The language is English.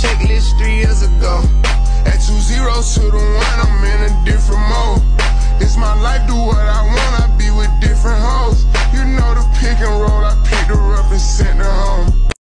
checklist 3 years ago. At 2 zeros to the 1, I'm in a different mode. It's my life, do what I